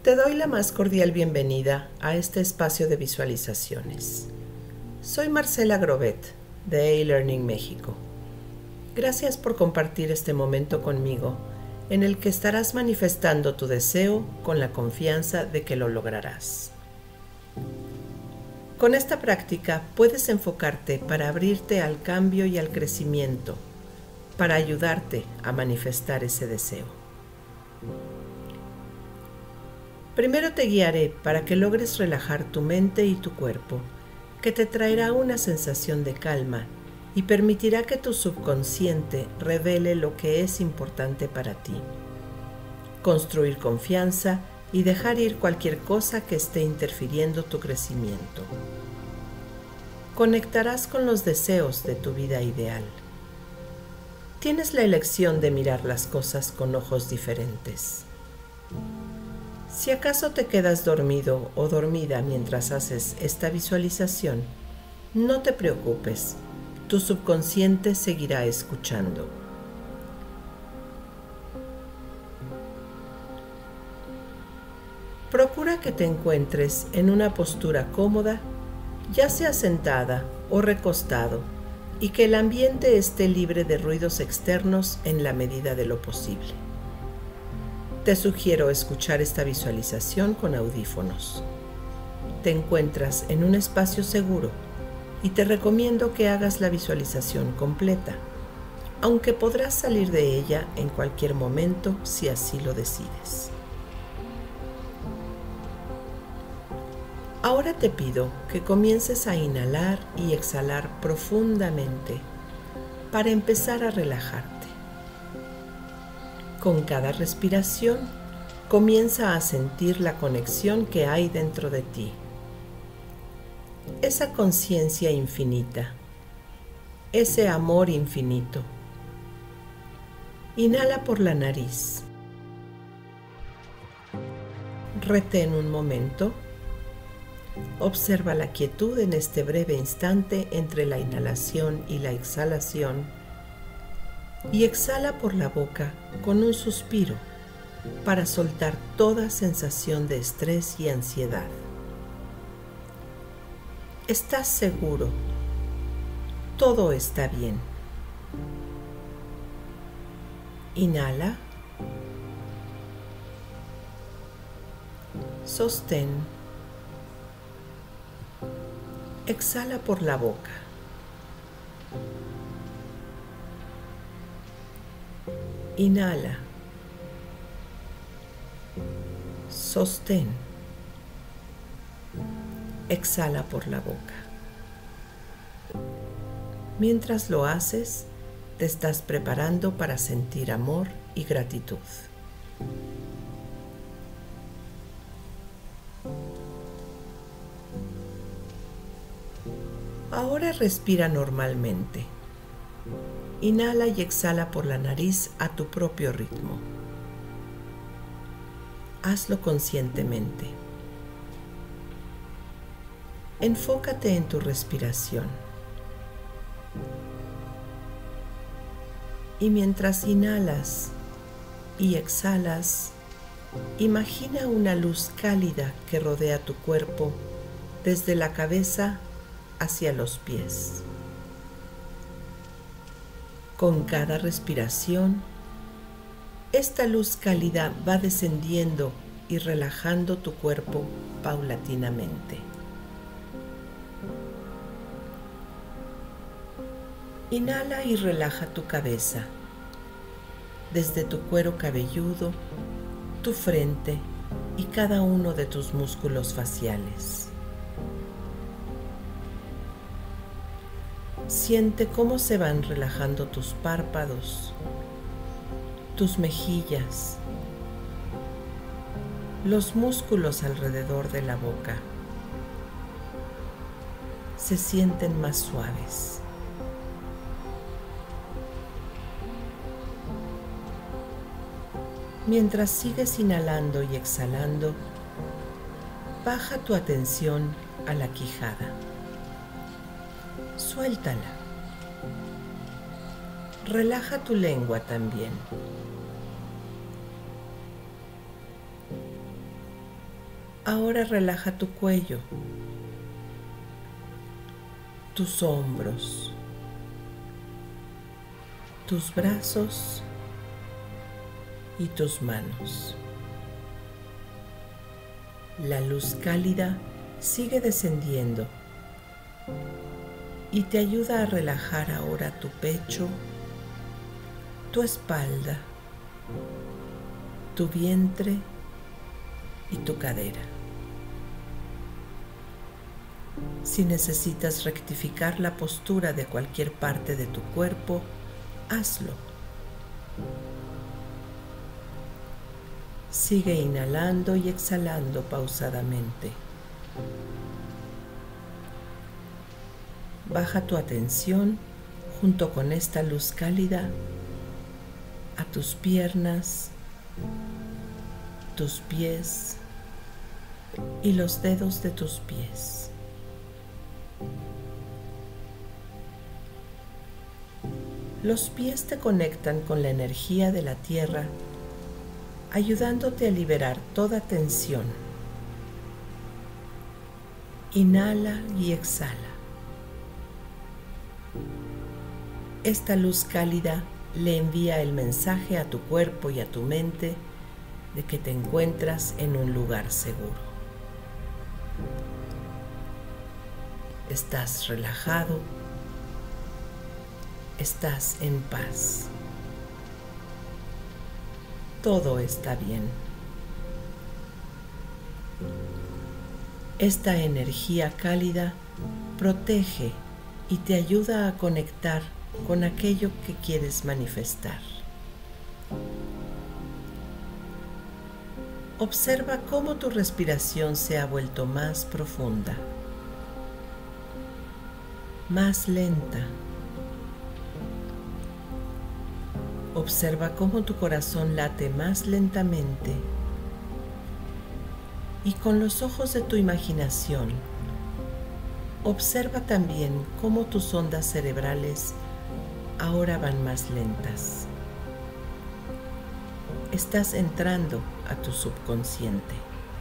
Te doy la más cordial bienvenida a este espacio de visualizaciones. Soy Marcela Grobet, de eLearning México. Gracias por compartir este momento conmigo, en el que estarás manifestando tu deseo con la confianza de que lo lograrás. Con esta práctica puedes enfocarte para abrirte al cambio y al crecimiento, para ayudarte a manifestar ese deseo. Primero te guiaré para que logres relajar tu mente y tu cuerpo, que te traerá una sensación de calma y permitirá que tu subconsciente revele lo que es importante para ti. Construir confianza y dejar ir cualquier cosa que esté interfiriendo tu crecimiento. Conectarás con los deseos de tu vida ideal. Tienes la elección de mirar las cosas con ojos diferentes. Si acaso te quedas dormido o dormida mientras haces esta visualización, no te preocupes, tu subconsciente seguirá escuchando. Procura que te encuentres en una postura cómoda, ya sea sentada o recostado, y que el ambiente esté libre de ruidos externos en la medida de lo posible. Te sugiero escuchar esta visualización con audífonos. Te encuentras en un espacio seguro y te recomiendo que hagas la visualización completa, aunque podrás salir de ella en cualquier momento si así lo decides. Ahora te pido que comiences a inhalar y exhalar profundamente para empezar a relajarte. Con cada respiración, comienza a sentir la conexión que hay dentro de ti. Esa conciencia infinita, ese amor infinito. Inhala por la nariz. Retén un momento. Observa la quietud en este breve instante entre la inhalación y la exhalación. Y exhala por la boca con un suspiro para soltar toda sensación de estrés y ansiedad. Estás seguro, todo está bien. Inhala. Sostén. Exhala por la boca. Inhala. Sostén. Exhala por la boca. Mientras lo haces, te estás preparando para sentir amor y gratitud. Ahora respira normalmente. Inhala y exhala por la nariz a tu propio ritmo. Hazlo conscientemente. Enfócate en tu respiración. Y mientras inhalas y exhalas, imagina una luz cálida que rodea tu cuerpo desde la cabeza hacia los pies. Con cada respiración, esta luz cálida va descendiendo y relajando tu cuerpo paulatinamente. Inhala y relaja tu cabeza, desde tu cuero cabelludo, tu frente y cada uno de tus músculos faciales. Siente cómo se van relajando tus párpados, tus mejillas, los músculos alrededor de la boca. Se sienten más suaves. Mientras sigues inhalando y exhalando, baja tu atención a la quijada. Suéltala. Relaja tu lengua también. Ahora relaja tu cuello, tus hombros, tus brazos y tus manos. La luz cálida sigue descendiendo y te ayuda a relajar ahora tu pecho, tu espalda, tu vientre y tu cadera. Si necesitas rectificar la postura de cualquier parte de tu cuerpo, hazlo. Sigue inhalando y exhalando pausadamente. Baja tu atención junto con esta luz cálida a tus piernas, tus pies y los dedos de tus pies. Los pies te conectan con la energía de la tierra, ayudándote a liberar toda tensión. Inhala y exhala. Esta luz cálida le envía el mensaje a tu cuerpo y a tu mente de que te encuentras en un lugar seguro. Estás relajado, estás en paz. Todo está bien. Esta energía cálida protege y te ayuda a conectar con aquello que quieres manifestar. Observa cómo tu respiración se ha vuelto más profunda, más lenta. Observa cómo tu corazón late más lentamente y con los ojos de tu imaginación, observa también cómo tus ondas cerebrales ahora van más lentas. Estás entrando a tu subconsciente.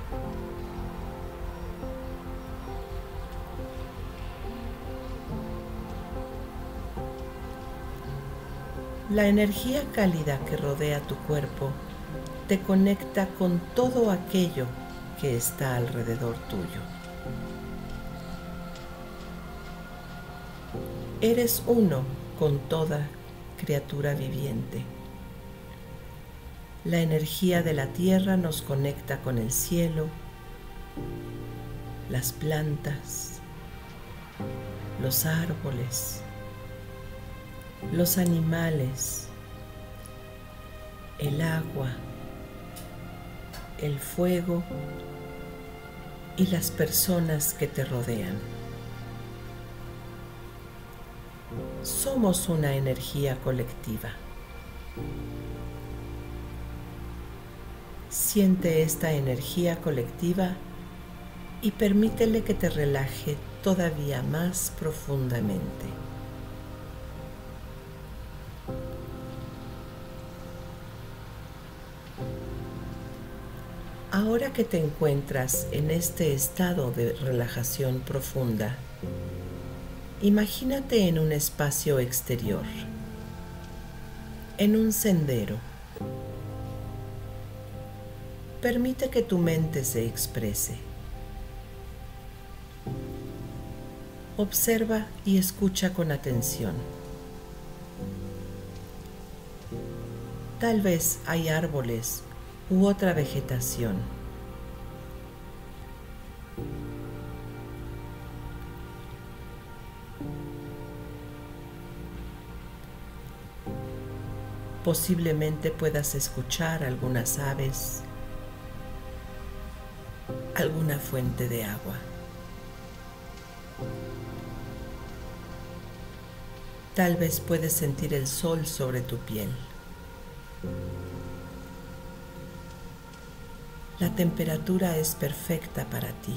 La energía cálida que rodea tu cuerpo te conecta con todo aquello que está alrededor tuyo. Eres uno con toda criatura viviente. La energía de la tierra nos conecta con el cielo, las plantas, los árboles, los animales, el agua, el fuego y las personas que te rodean. Somos una energía colectiva. Siente esta energía colectiva y permítele que te relaje todavía más profundamente. Ahora que te encuentras en este estado de relajación profunda, imagínate en un espacio exterior, en un sendero. Permite que tu mente se exprese. Observa y escucha con atención. Tal vez hay árboles u otra vegetación. Posiblemente puedas escuchar algunas aves, alguna fuente de agua. Tal vez puedes sentir el sol sobre tu piel. La temperatura es perfecta para ti.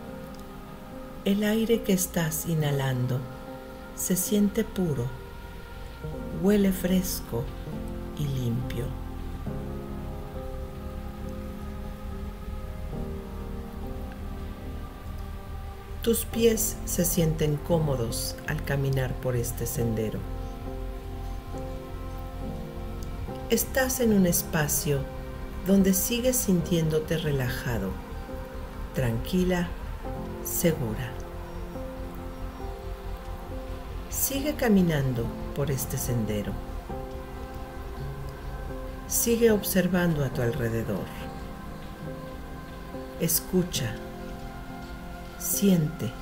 El aire que estás inhalando se siente puro huele fresco y limpio. Tus pies se sienten cómodos al caminar por este sendero. Estás en un espacio donde sigues sintiéndote relajado, tranquila, segura. Sigue caminando por este sendero. Sigue observando a tu alrededor. Escucha. Siente.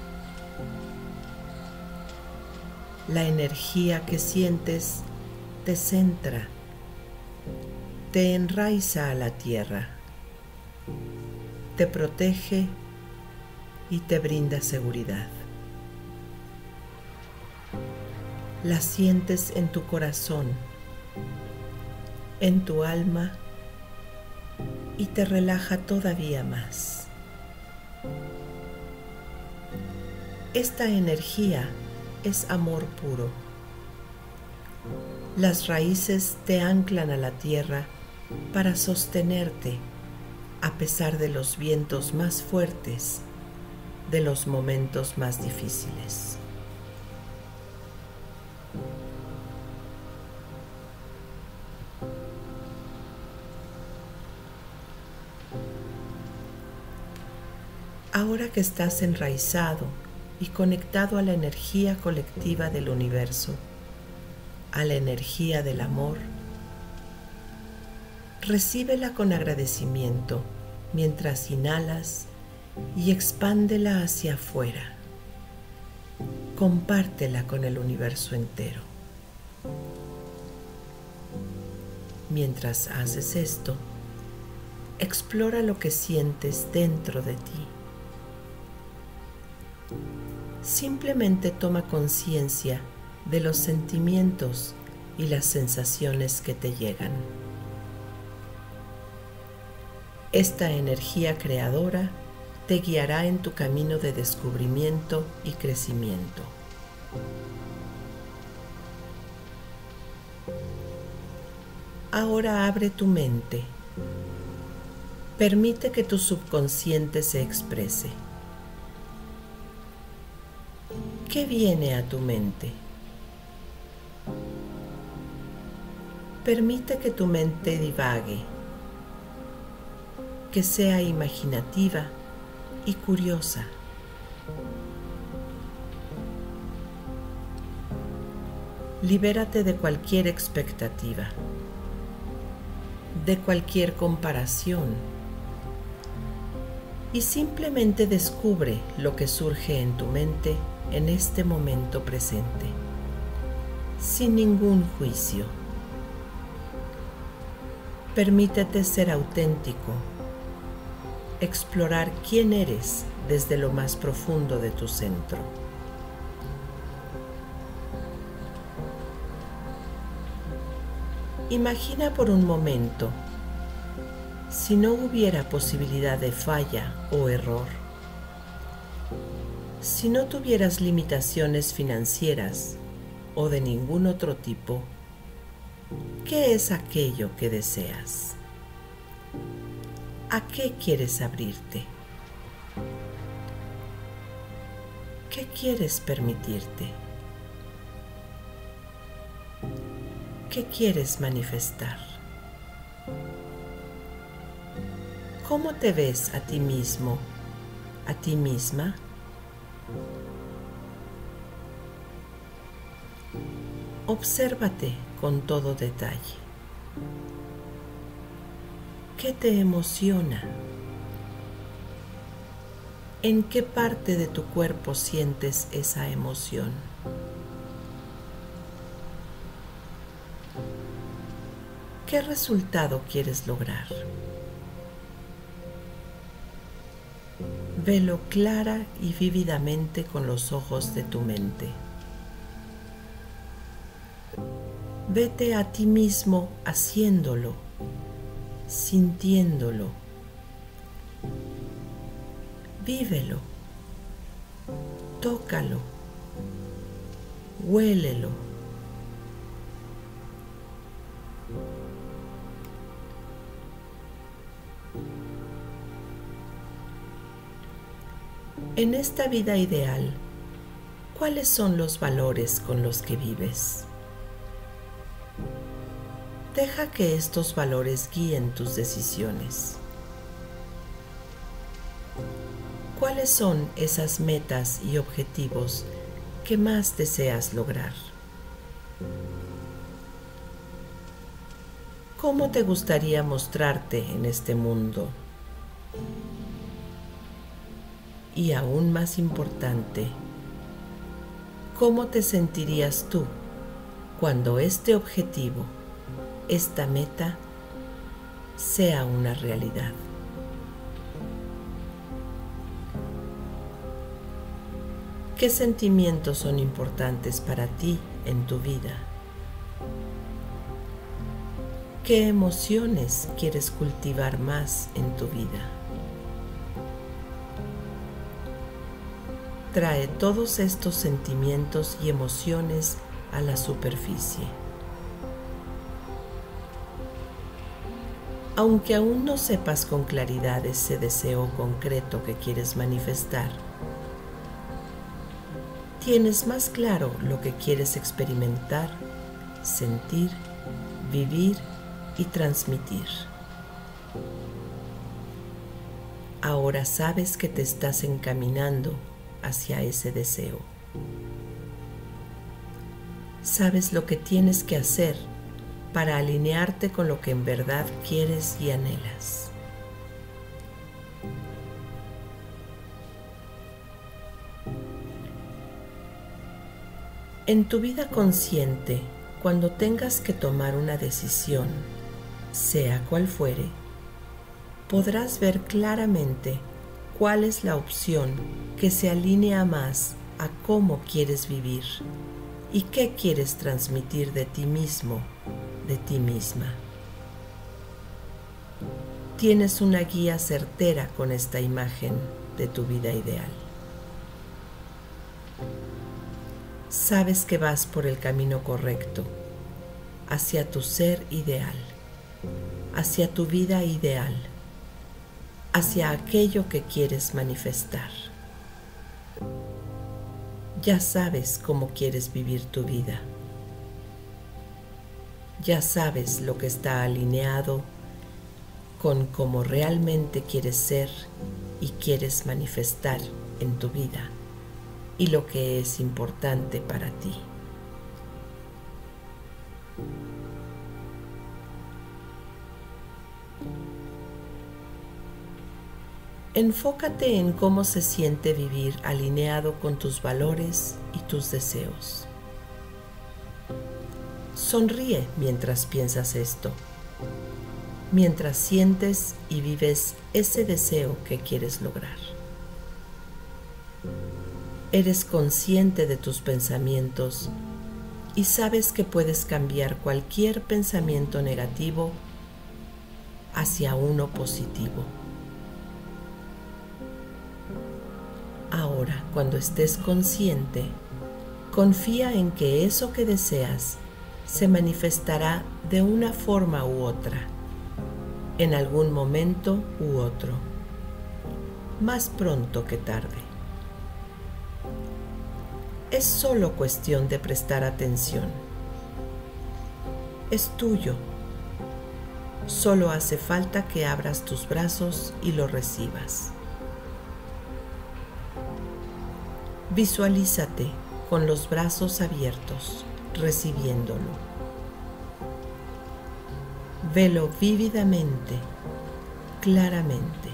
La energía que sientes te centra, te enraiza a la tierra, te protege y te brinda seguridad. La sientes en tu corazón, en tu alma y te relaja todavía más. Esta energía es amor puro. Las raíces te anclan a la tierra para sostenerte a pesar de los vientos más fuertes, de los momentos más difíciles. Ahora que estás enraizado y conectado a la energía colectiva del universo, a la energía del amor, recíbela con agradecimiento mientras inhalas y expándela hacia afuera. Compártela con el universo entero. Mientras haces esto, explora lo que sientes dentro de ti. Simplemente toma conciencia de los sentimientos y las sensaciones que te llegan. Esta energía creadora te guiará en tu camino de descubrimiento y crecimiento. Ahora abre tu mente. Permite que tu subconsciente se exprese. ¿Qué viene a tu mente? Permite que tu mente divague, que sea imaginativa y curiosa. Libérate de cualquier expectativa, de cualquier comparación, y simplemente descubre lo que surge en tu mente en este momento presente, sin ningún juicio. Permítete ser auténtico, explorar quién eres desde lo más profundo de tu centro. Imagina por un momento, si no hubiera posibilidad de falla o error, si no tuvieras limitaciones financieras o de ningún otro tipo, ¿qué es aquello que deseas? ¿A qué quieres abrirte? ¿Qué quieres permitirte? ¿Qué quieres manifestar? ¿Cómo te ves a ti mismo, a ti misma? Obsérvate con todo detalle. ¿Qué te emociona? ¿En qué parte de tu cuerpo sientes esa emoción? ¿Qué resultado quieres lograr? Velo clara y vívidamente con los ojos de tu mente. Vete a ti mismo haciéndolo, sintiéndolo. Vívelo, tócalo, huélelo, En esta vida ideal, ¿cuáles son los valores con los que vives? Deja que estos valores guíen tus decisiones. ¿Cuáles son esas metas y objetivos que más deseas lograr? ¿Cómo te gustaría mostrarte en este mundo? Y aún más importante, ¿cómo te sentirías tú cuando este objetivo, esta meta, sea una realidad? ¿Qué sentimientos son importantes para ti en tu vida? ¿Qué emociones quieres cultivar más en tu vida? Trae todos estos sentimientos y emociones a la superficie. Aunque aún no sepas con claridad ese deseo concreto que quieres manifestar, tienes más claro lo que quieres experimentar, sentir, vivir y transmitir. Ahora sabes que te estás encaminando hacia ese deseo. Sabes lo que tienes que hacer para alinearte con lo que en verdad quieres y anhelas. En tu vida consciente, cuando tengas que tomar una decisión, sea cual fuere, podrás ver claramente cuál es la opción que se alinea más a cómo quieres vivir y qué quieres transmitir de ti mismo, de ti misma. Tienes una guía certera con esta imagen de tu vida ideal. Sabes que vas por el camino correcto, hacia tu ser ideal, hacia tu vida ideal, hacia aquello que quieres manifestar. Ya sabes cómo quieres vivir tu vida. Ya sabes lo que está alineado con cómo realmente quieres ser y quieres manifestar en tu vida y lo que es importante para ti. Enfócate en cómo se siente vivir alineado con tus valores y tus deseos. Sonríe mientras piensas esto, mientras sientes y vives ese deseo que quieres lograr. Eres consciente de tus pensamientos y sabes que puedes cambiar cualquier pensamiento negativo hacia uno positivo. Ahora, cuando estés consciente, confía en que eso que deseas se manifestará de una forma u otra, en algún momento u otro, más pronto que tarde. Es solo cuestión de prestar atención. Es tuyo. Solo hace falta que abras tus brazos y lo recibas. Visualízate con los brazos abiertos, recibiéndolo. Velo vívidamente, claramente.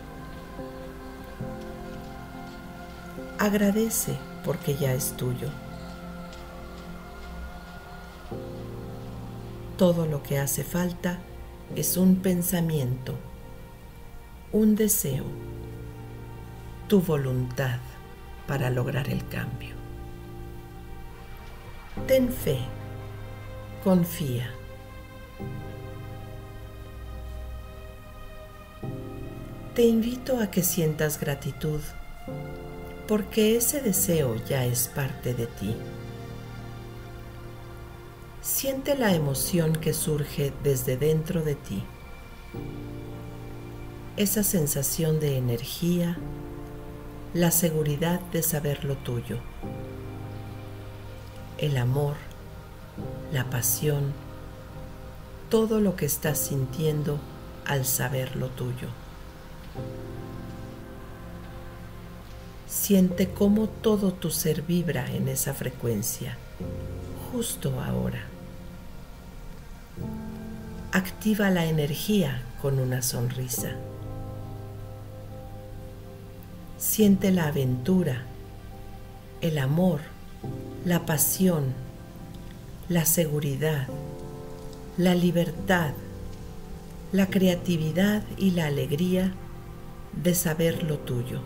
Agradece porque ya es tuyo. Todo lo que hace falta es un pensamiento, un deseo, tu voluntad para lograr el cambio. Ten fe, confía. Te invito a que sientas gratitud porque ese deseo ya es parte de ti. Siente la emoción que surge desde dentro de ti. Esa sensación de energía, la seguridad de saber lo tuyo, el amor, la pasión, todo lo que estás sintiendo al saber lo tuyo. Siente cómo todo tu ser vibra en esa frecuencia, justo ahora. Activa la energía con una sonrisa. Siente la aventura, el amor, la pasión, la seguridad, la libertad, la creatividad y la alegría de saber lo tuyo.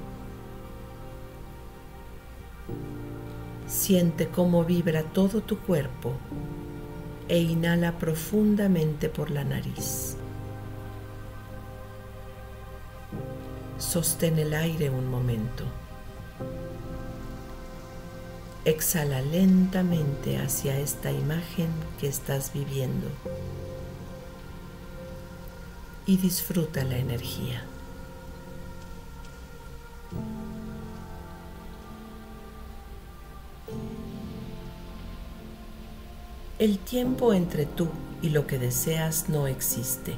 Siente cómo vibra todo tu cuerpo e inhala profundamente por la nariz. Sostén el aire un momento. Exhala lentamente hacia esta imagen que estás viviendo y disfruta la energía. El tiempo entre tú y lo que deseas no existe.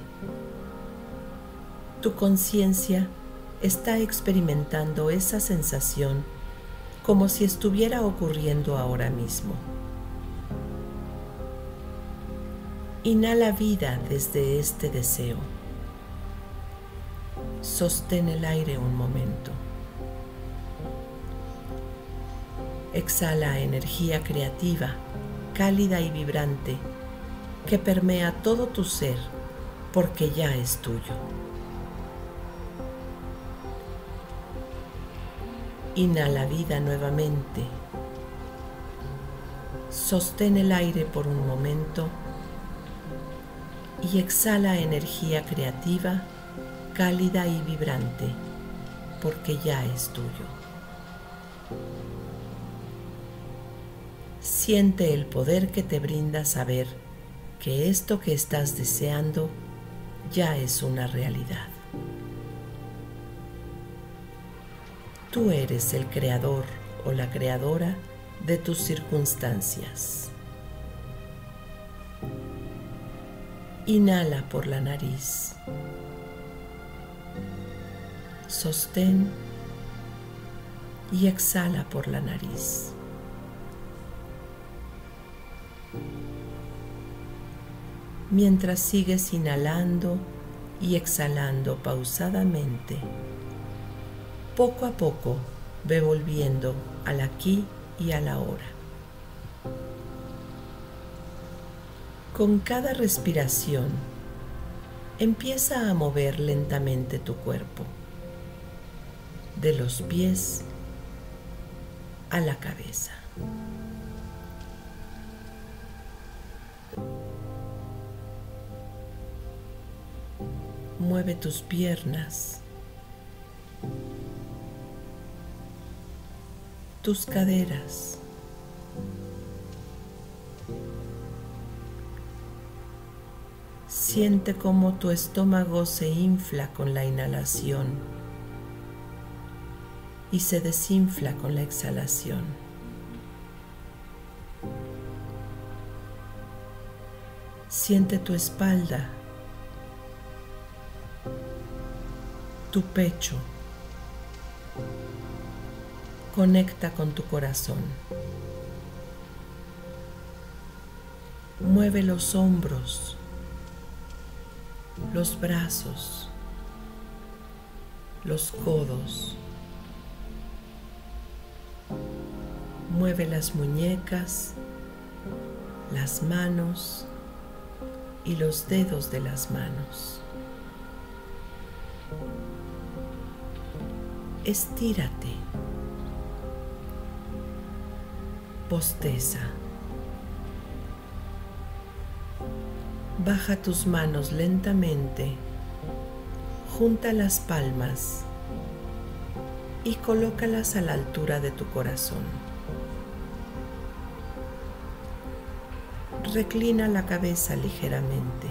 Tu conciencia está experimentando esa sensación como si estuviera ocurriendo ahora mismo. Inhala vida desde este deseo. Sostén el aire un momento. Exhala energía creativa, cálida y vibrante, que permea todo tu ser porque ya es tuyo. Inhala vida nuevamente. Sostén el aire por un momento y exhala energía creativa, cálida y vibrante, porque ya es tuyo. Siente el poder que te brinda saber que esto que estás deseando ya es una realidad. Tú eres el creador o la creadora de tus circunstancias. Inhala por la nariz. Sostén y exhala por la nariz. Mientras sigues inhalando y exhalando pausadamente, poco a poco ve volviendo al aquí y a la ahora. Con cada respiración, empieza a mover lentamente tu cuerpo, de los pies a la cabeza. Mueve tus piernas, tus caderas, siente cómo tu estómago se infla con la inhalación y se desinfla con la exhalación. Siente tu espalda, tu pecho. Conecta con tu corazón. Mueve los hombros, los brazos, los codos. Mueve las muñecas, las manos y los dedos de las manos. Estírate. Bosteza. Baja tus manos lentamente, junta las palmas y colócalas a la altura de tu corazón. Reclina la cabeza ligeramente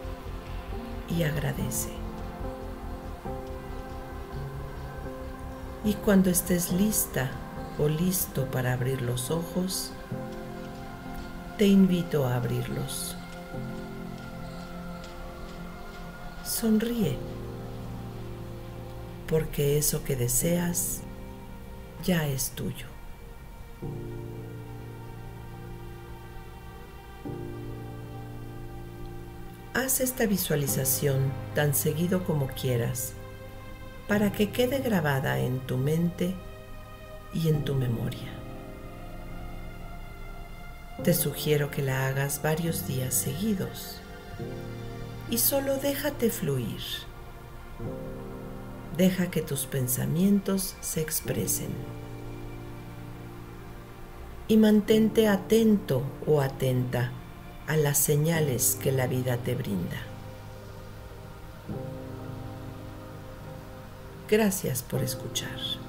y agradece. Y cuando estés lista o listo para abrir los ojos, te invito a abrirlos. Sonríe, porque eso que deseas ya es tuyo. Haz esta visualización tan seguido como quieras para que quede grabada en tu mente y en tu memoria. Te sugiero que la hagas varios días seguidos y solo déjate fluir. Deja que tus pensamientos se expresen y mantente atento o atenta a las señales que la vida te brinda. Gracias por escuchar.